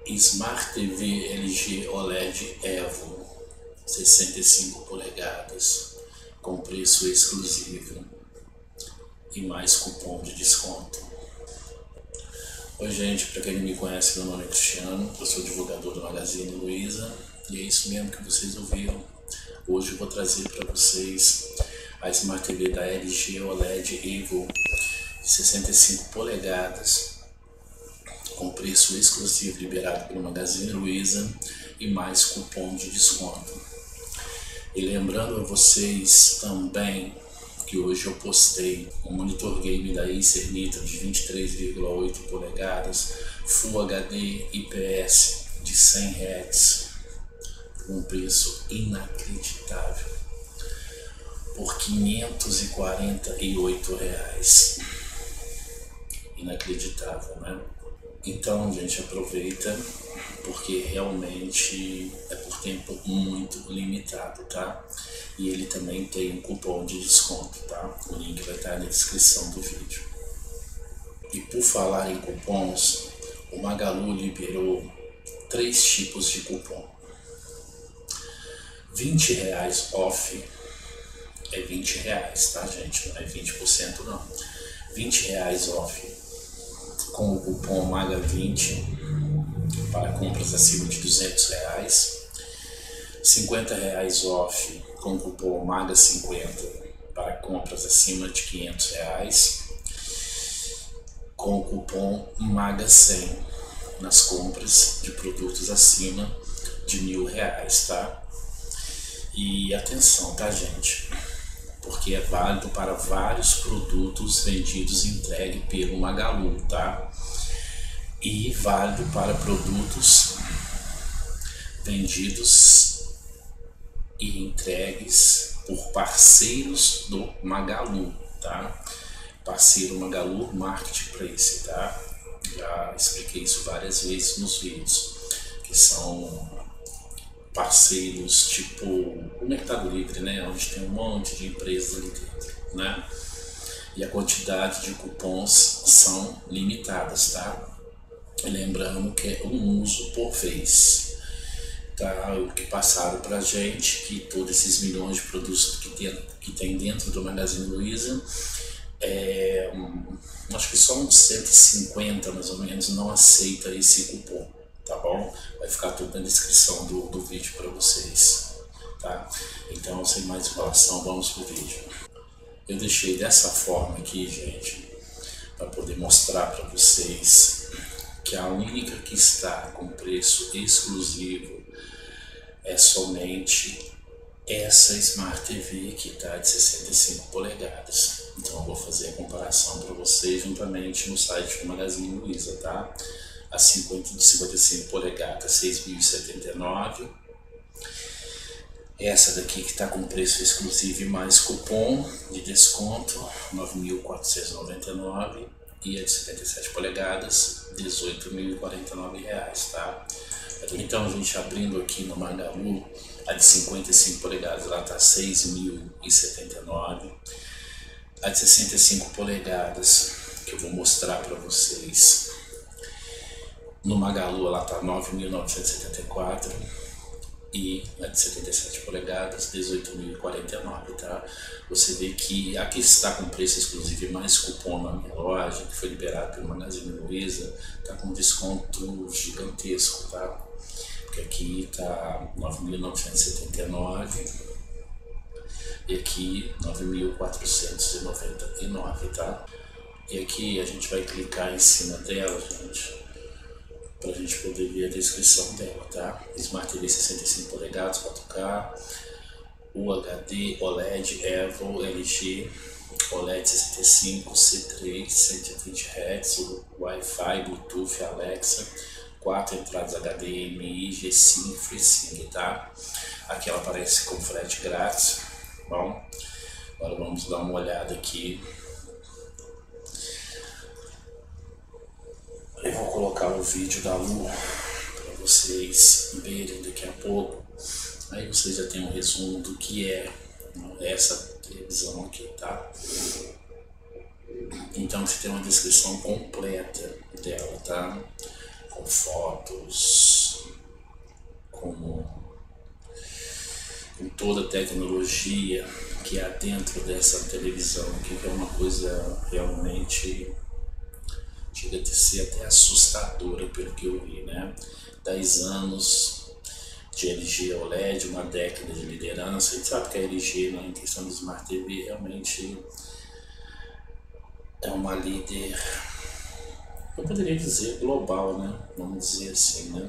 Smart TV LG OLED Evo 65 polegadas com preço exclusivo e mais cupom de desconto. Oi gente, para quem não me conhece, meu nome é Cristiano, eu sou divulgador do Magazine Luiza e é isso mesmo que vocês ouviram. Hoje eu vou trazer para vocês a Smart TV da LG OLED Evo 65 polegadas com preço exclusivo liberado pelo Magazine Luiza e mais cupom de desconto. E lembrando a vocês também que hoje eu postei um monitor game da Acer Nitro de 23,8 polegadas Full HD IPS de 100 Hz com um preço inacreditável por R$ 548. Inacreditável, né? Então, gente, aproveita, porque realmente é por tempo muito limitado, tá? E ele também tem um cupom de desconto, tá? O link vai estar na descrição do vídeo. E por falar em cupons, o Magalu liberou 3 tipos de cupom. R$20 off é R$20, tá, gente? Não é 20% não. R$20 off com o cupom MAGA20 para compras acima de R$200, R$50 off com o cupom MAGA50 para compras acima de R$500, com o cupom MAGA100 nas compras de produtos acima de R$1.000, tá? E atenção, tá, gente? Porque é válido para vários produtos vendidos e entregue pelo Magalu, tá? E válido para produtos vendidos e entregues por parceiros do Magalu, tá? Parceiro Magalu Marketplace, tá? Já expliquei isso várias vezes nos vídeos, que são parceiros tipo o Mercado Livre, né? Onde tem um monte de empresas ali dentro, né? E a quantidade de cupons são limitadas, tá? Lembrando que é um uso por vez, tá? O que passaram pra gente, que todos esses milhões de produtos que tem dentro do Magazine Luiza, acho que só uns 150 mais ou menos não aceita esse cupom, tá bom? Vai ficar tudo na descrição do vídeo para vocês, tá? Então, sem mais enrolação, vamos pro vídeo. Eu deixei dessa forma aqui, gente, para poder mostrar para vocês que a única que está com preço exclusivo é somente essa Smart TV que está de 65 polegadas. Então eu vou fazer a comparação para vocês juntamente no site do Magazine Luiza, tá? A 55 polegadas, R$6.079. Essa daqui que está com preço exclusivo e mais cupom de desconto, R$9.499. E a de 77 polegadas, R$18.049, tá? Então, gente, abrindo aqui no Magalu, a de 55 polegadas ela tá R$6.079. A de 65 polegadas, que eu vou mostrar para vocês, no Magalu ela tá R$9.974. E a de 77 polegadas, R$18.049, tá? Você vê que aqui está com preço exclusivo e mais cupom na minha loja, que foi liberado pelo Magazine Luiza, tá com desconto gigantesco, tá? Porque aqui tá R$9.979 e aqui R$9.499, tá? E aqui a gente vai clicar em cima dela, gente, para a gente poder ver a descrição dela, tá? Smart TV 65 polegadas, 4K, UHD, OLED, Evo, LG, OLED 65, C3, 120 Hz, Wi-Fi, Bluetooth, Alexa, 4 entradas HDMI, G-Sync, FreeSync, tá? Aqui ela aparece com frete grátis. Bom, agora vamos dar uma olhada aqui. Eu vou colocar o vídeo da Lu para vocês verem daqui a pouco. Aí vocês já tem um resumo do que é essa televisão aqui, tá? Então você tem uma descrição completa dela, tá? com fotos, com toda a tecnologia que há dentro dessa televisão, que é uma coisa realmente chega a ser até assustadora pelo que eu vi, né? 10 anos de LG OLED, uma década de liderança. A gente sabe que a LG, né, em questão de Smart TV, realmente é uma líder, eu poderia dizer global, né? Vamos dizer assim, né?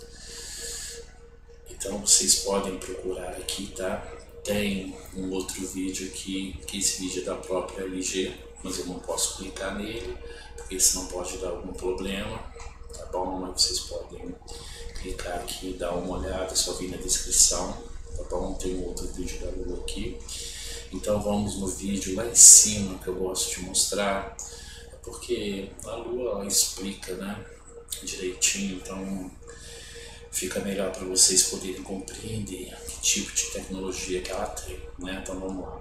Então vocês podem procurar aqui, tá? Tem um outro vídeo aqui, que esse vídeo é da própria LG, mas eu não posso clicar nele, porque senão pode dar algum problema, tá bom? Mas vocês podem clicar aqui, dar uma olhada, só vir na descrição, tá bom? Tem um outro vídeo da Lua aqui. Então vamos no vídeo lá em cima, que eu gosto de mostrar, porque a Lua ela explica, né, direitinho, então fica melhor para vocês poderem compreender que tipo de tecnologia que ela tem, né? Então vamos lá.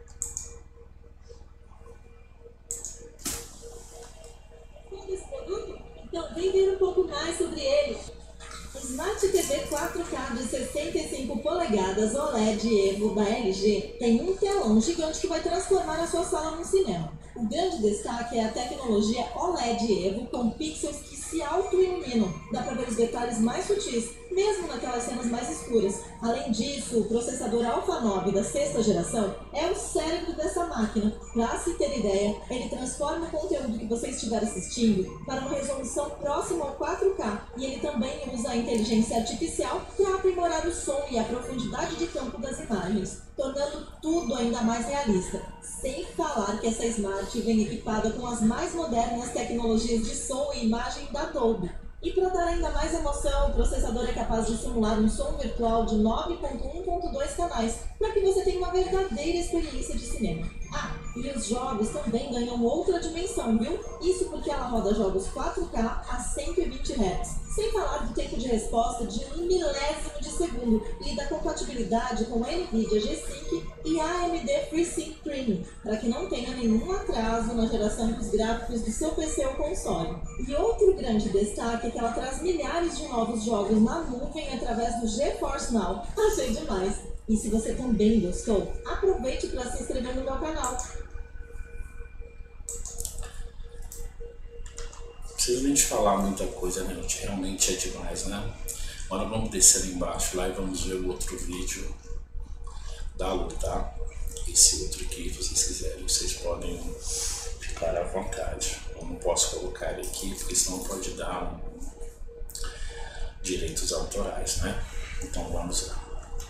Esse produto? Então vem ver um pouco mais sobre ele. Smart TV 4K de 65 polegadas OLED Evo da LG tem um telão gigante que vai transformar a sua sala num cinema. O grande destaque é a tecnologia OLED Evo com pixels que se auto-iluminam. Dá para ver os detalhes mais sutis, mesmo naquelas cenas mais escuras. Além disso, o processador Alpha 9 da sexta geração é o cérebro dessa máquina. Para se ter ideia, ele transforma o conteúdo que você estiver assistindo para uma resolução próxima ao 4K e ele também usa a inteligência artificial para aprimorar o som e a profundidade de campo das imagens, tornando tudo ainda mais realista. Sem falar que essa Smart vem equipada com as mais modernas tecnologias de som e imagem da Dolby. E para dar ainda mais emoção, o processador é capaz de simular um som virtual de 9.1.2 canais, para que você tenha uma verdadeira experiência de cinema. Ah, e os jogos também ganham outra dimensão, viu? Isso porque ela roda jogos 4K a 120 Hz. Sem falar do tempo de resposta de 1 milésimo de segundo e da compatibilidade com NVIDIA G-Sync e AMD FreeSync Premium, para que não tenha nenhum atraso na geração dos gráficos do seu PC ou console. E outro grande destaque é que ela traz milhares de novos jogos na nuvem através do GeForce Now. Achei demais! E se você também gostou, aproveite para se inscrever no meu canal. Não precisa nem te falar muita coisa, né, gente? Realmente é demais, né? Agora vamos descer ali embaixo lá e vamos ver o outro vídeo da Lua, tá? Esse outro aqui, se vocês quiserem, vocês podem ficar à vontade. Eu não posso colocar ele aqui, porque senão pode dar direitos autorais, né? Então vamos lá.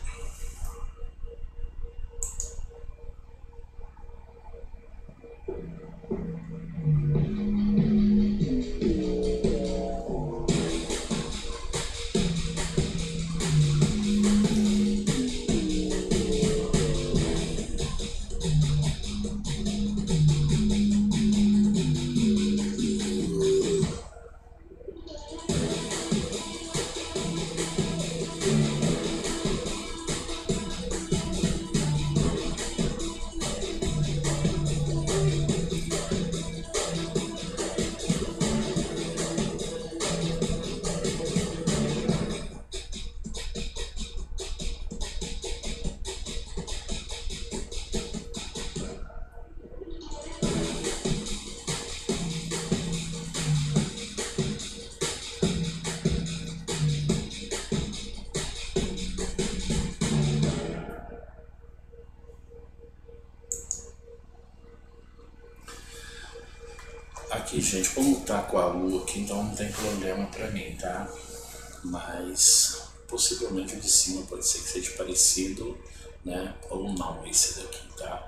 Aqui, gente, como tá com a Lua aqui, então não tem problema pra mim, tá? Mas possivelmente o de cima pode ser que seja parecido, né? Ou não, esse daqui, tá?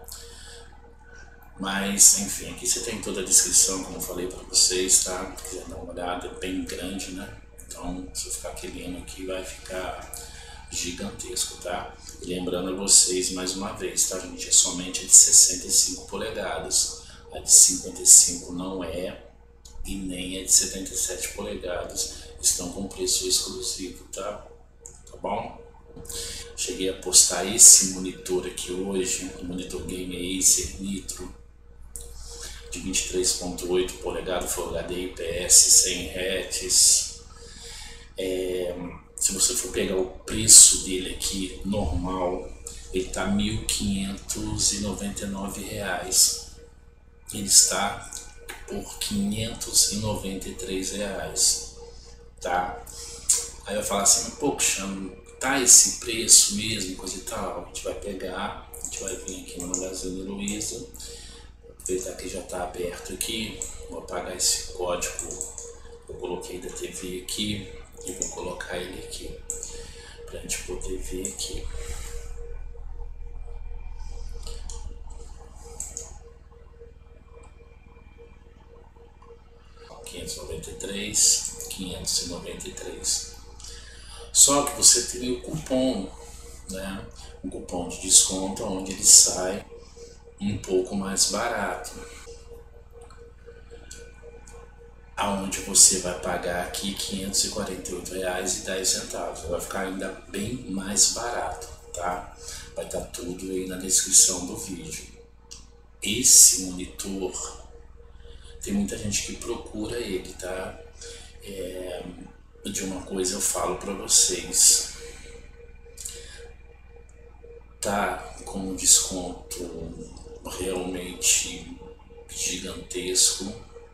Mas, enfim, aqui você tem toda a descrição, como eu falei pra vocês, tá? Se quiser dar uma olhada, é bem grande, né? Então, se eu ficar querendo aqui, vai ficar gigantesco, tá? E lembrando a vocês, mais uma vez, tá, gente? É somente a de 65 polegadas. A de 55 não é, e nem a de 77 polegadas estão com preço exclusivo, tá? Tá bom? Cheguei a postar esse monitor aqui hoje, o monitor Game Acer Nitro de 23.8 polegadas, Full HD IPS 100 Hz, se você for pegar o preço dele aqui, normal, ele está R$ 1.599. Ele está por R$ 593, tá? Aí eu falo assim, pô, Cristiano, tá esse preço mesmo, coisa e tal? A gente vai pegar, a gente vai vir aqui no Magazine Luiza, aproveitar que já está aberto aqui, vou apagar esse código que eu coloquei da TV aqui e vou colocar ele aqui, pra gente poder ver aqui. R$593. Só que você tem o cupom, né? Um cupom de desconto onde ele sai um pouco mais barato. Aonde você vai pagar aqui R$ 548,10. Vai ficar ainda bem mais barato, tá? Vai estar tudo aí na descrição do vídeo. Esse monitor, tem muita gente que procura ele, tá? De uma coisa eu falo para vocês, tá com um desconto realmente gigantesco,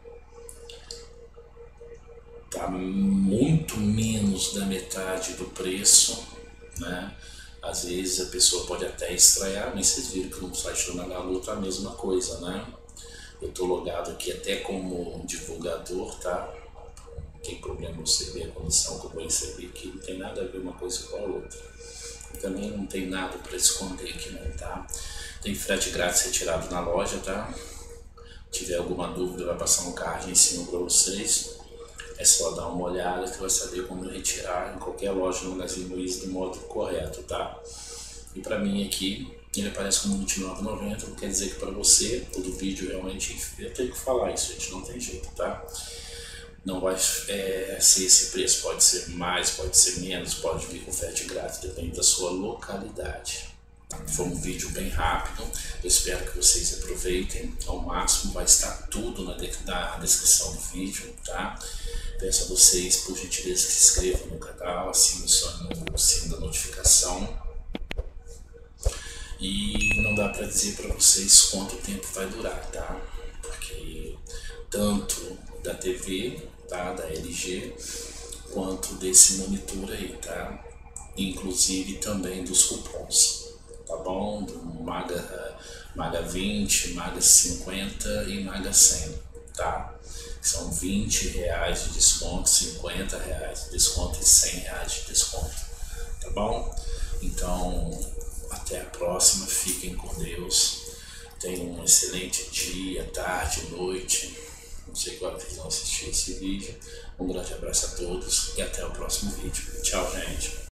tá muito menos da metade do preço, né? Às vezes a pessoa pode até estranhar, mas vocês viram que no site do Magalu tá a mesma coisa, né? Eu tô logado aqui até como divulgador, tá? Não tem problema você ver a condição que eu vou receber aqui, não tem nada a ver uma coisa com a outra. E também não tem nada para esconder aqui não, tá? Tem frete grátis retirado na loja, tá? Se tiver alguma dúvida, vai passar um card em cima para vocês. É só dar uma olhada que vai saber como retirar em qualquer loja no Magazine Luiza do modo correto, tá? E para mim aqui, ele aparece como R$ 29,90, não quer dizer que para você, todo vídeo realmente, eu tenho que falar isso, gente, não tem jeito, tá? Não vai ser esse preço, pode ser mais, pode ser menos, pode vir com frete grátis, depende da sua localidade. Foi um vídeo bem rápido, eu espero que vocês aproveitem ao máximo, vai estar tudo na descrição do vídeo, tá? Peço a vocês, por gentileza, que se inscrevam no canal, assinem o sininho da notificação. E não dá para dizer para vocês quanto tempo vai durar, tá? Porque tanto da TV, tá? Da LG, quanto desse monitor aí, tá? Inclusive também dos cupons, tá bom? Do Maga 20, Maga 50 e Maga 100, tá? São R$20 de desconto, R$50 de desconto e R$100 de desconto, tá bom? Então, até a próxima, fiquem com Deus, tenham um excelente dia, tarde, noite, não sei qual vocês vão assistir esse vídeo. Um grande abraço a todos e até o próximo vídeo. Tchau, gente.